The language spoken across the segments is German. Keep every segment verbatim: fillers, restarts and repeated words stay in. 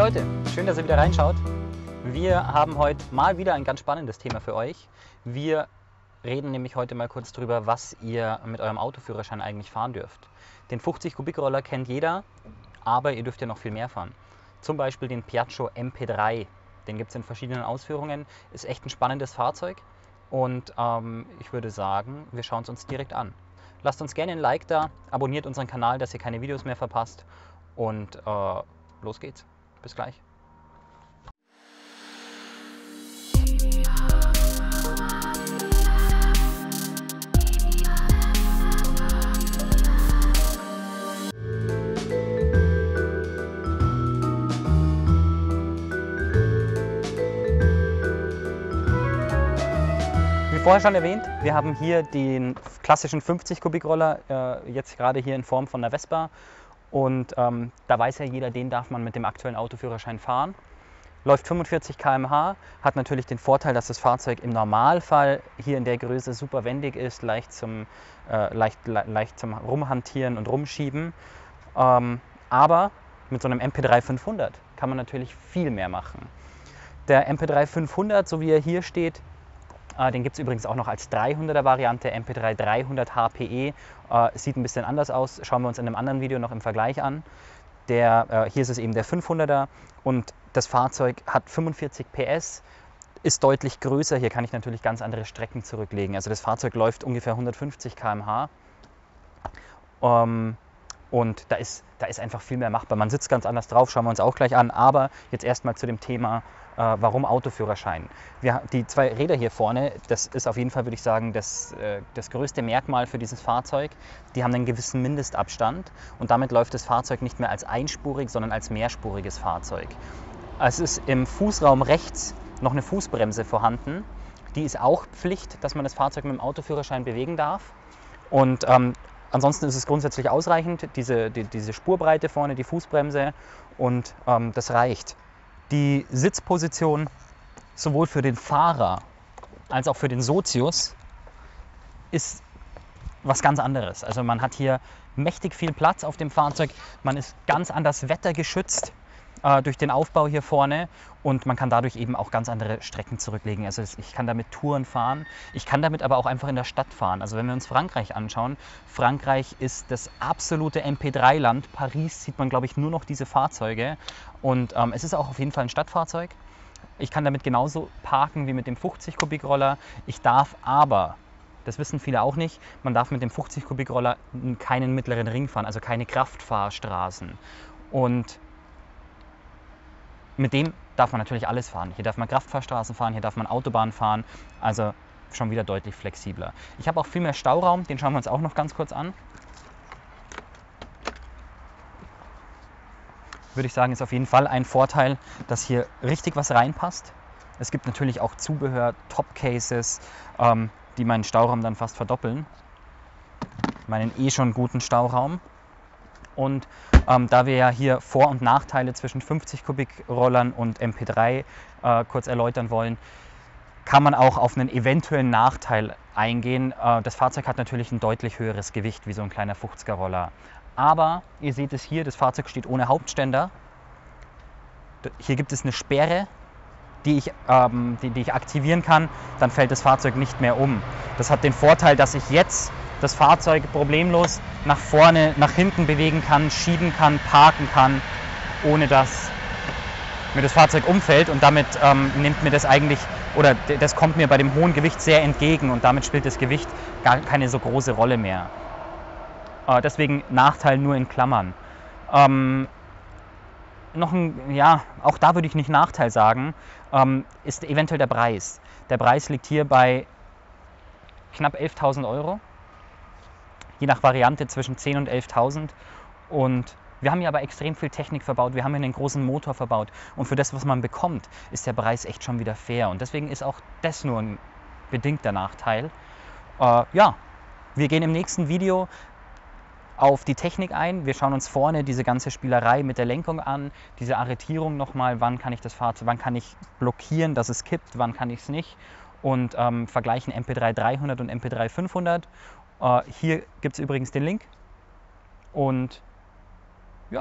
Leute, schön, dass ihr wieder reinschaut. Wir haben heute mal wieder ein ganz spannendes Thema für euch. Wir reden nämlich heute mal kurz drüber, was ihr mit eurem Autoführerschein eigentlich fahren dürft. Den fünfzig Kubik Roller kennt jeder, aber ihr dürft ja noch viel mehr fahren. Zum Beispiel den Piaggio M P drei. Den gibt es in verschiedenen Ausführungen. Ist echt ein spannendes Fahrzeug und ähm, ich würde sagen, wir schauen es uns direkt an. Lasst uns gerne ein Like da, abonniert unseren Kanal, dass ihr keine Videos mehr verpasst und äh, los geht's. Bis gleich. Wie vorher schon erwähnt, wir haben hier den klassischen fünfzig Kubik Roller, äh, jetzt gerade hier in Form von einer Vespa. Und ähm, da weiß ja jeder, den darf man mit dem aktuellen Autoführerschein fahren. Läuft fünfundvierzig Kilometer pro Stunde, hat natürlich den Vorteil, dass das Fahrzeug im Normalfall hier in der Größe super wendig ist, leicht zum, äh, leicht, le leicht zum Rumhantieren und Rumschieben. Ähm, aber mit so einem M P drei fünfhundert kann man natürlich viel mehr machen. Der M P drei fünfhundert, so wie er hier steht, äh, den gibt es übrigens auch noch als dreihunderter Variante, M P drei dreihundert H P E. Äh, sieht ein bisschen anders aus, schauen wir uns in einem anderen Video noch im Vergleich an. Der, äh, hier ist es eben der fünfhunderter und das Fahrzeug hat fünfundvierzig P S, ist deutlich größer. Hier kann ich natürlich ganz andere Strecken zurücklegen. Also das Fahrzeug läuft ungefähr hundertfünfzig Kilometer pro Stunde. Ähm, und da ist, da ist einfach viel mehr machbar. Man sitzt ganz anders drauf, schauen wir uns auch gleich an. Aber jetzt erstmal zu dem Thema, äh, warum Autoführerschein. Wir, die zwei Räder hier vorne, das ist auf jeden Fall, würde ich sagen, das, äh, das größte Merkmal für dieses Fahrzeug. Die haben einen gewissen Mindestabstand und damit läuft das Fahrzeug nicht mehr als einspurig, sondern als mehrspuriges Fahrzeug. Es ist im Fußraum rechts noch eine Fußbremse vorhanden. Die ist auch Pflicht, dass man das Fahrzeug mit dem Autoführerschein bewegen darf. Und ähm, ansonsten ist es grundsätzlich ausreichend, diese, die, diese Spurbreite vorne, die Fußbremse und ähm, das reicht. Die Sitzposition sowohl für den Fahrer als auch für den Sozius ist was ganz anderes. Also man hat hier mächtig viel Platz auf dem Fahrzeug, man ist ganz anders wettergeschützt äh, durch den Aufbau hier vorne und man kann dadurch eben auch ganz andere Strecken zurücklegen. Also ich kann damit Touren fahren, ich kann damit aber auch einfach in der Stadt fahren. Also wenn wir uns Frankreich anschauen, Frankreich ist das absolute M P drei Land. Paris sieht man, glaube ich, nur noch diese Fahrzeuge und ähm, es ist auch auf jeden Fall ein Stadtfahrzeug. Ich kann damit genauso parken wie mit dem fünfzig Kubik Roller. Ich darf aber, das wissen viele auch nicht, man darf mit dem fünfzig Kubik Roller keinen mittleren Ring fahren, also keine Kraftfahrstraßen. Und mit dem darf man natürlich alles fahren. Hier darf man Kraftfahrstraßen fahren, hier darf man Autobahn fahren, also schon wieder deutlich flexibler. Ich habe auch viel mehr Stauraum, den schauen wir uns auch noch ganz kurz an. Würde ich sagen, ist auf jeden Fall ein Vorteil, dass hier richtig was reinpasst. Es gibt natürlich auch Zubehör, Top-Cases, ähm, die meinen Stauraum dann fast verdoppeln. Meinen eh schon guten Stauraum. Und ähm, da wir ja hier Vor- und Nachteile zwischen fünfzig Kubik Rollern und M P drei äh, kurz erläutern wollen, kann man auch auf einen eventuellen Nachteil eingehen. Äh, das Fahrzeug hat natürlich ein deutlich höheres Gewicht wie so ein kleiner fünfziger Roller. Aber ihr seht es hier, das Fahrzeug steht ohne Hauptständer. Hier gibt es eine Sperre, die ich, ähm, die, die ich aktivieren kann, dann fällt das Fahrzeug nicht mehr um. Das hat den Vorteil, dass ich jetzt das Fahrzeug problemlos nach vorne, nach hinten bewegen kann, schieben kann, parken kann, ohne dass mir das Fahrzeug umfällt. Und damit ähm, nimmt mir das eigentlich, oder das kommt mir bei dem hohen Gewicht sehr entgegen und damit spielt das Gewicht gar keine so große Rolle mehr. Äh, deswegen Nachteil nur in Klammern. Ähm, noch ein, ja, auch da würde ich nicht Nachteil sagen, ähm, ist eventuell der Preis. Der Preis liegt hier bei knapp elftausend Euro. Je nach Variante zwischen zehn und elftausend. Und wir haben hier aber extrem viel Technik verbaut, wir haben hier einen großen Motor verbaut. Und für das, was man bekommt, ist der Preis echt schon wieder fair. Und deswegen ist auch das nur ein bedingter Nachteil. Äh, ja, wir gehen im nächsten Video auf die Technik ein. Wir schauen uns vorne diese ganze Spielerei mit der Lenkung an, diese Arretierung nochmal, wann kann ich das Fahrzeug, wann kann ich blockieren, dass es kippt, wann kann ich es nicht. Und ähm, vergleichen M P drei dreihundert und M P drei fünfhundert. Äh, hier gibt es übrigens den Link. Und ja,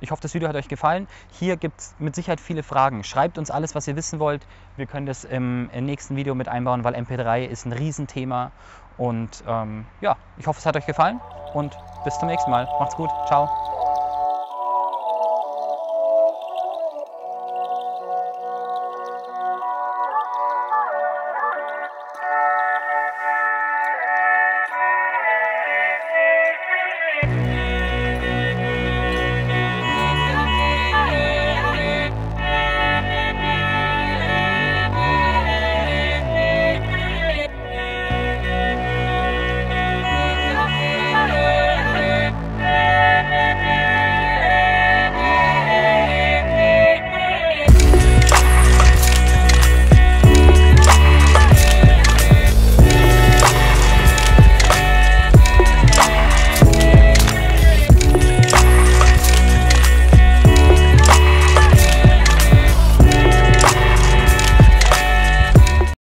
ich hoffe, das Video hat euch gefallen. Hier gibt es mit Sicherheit viele Fragen. Schreibt uns alles, was ihr wissen wollt. Wir können das im, im nächsten Video mit einbauen, weil M P drei ist ein Riesenthema. Und ähm, ja, ich hoffe, es hat euch gefallen und bis zum nächsten Mal. Macht's gut. Ciao.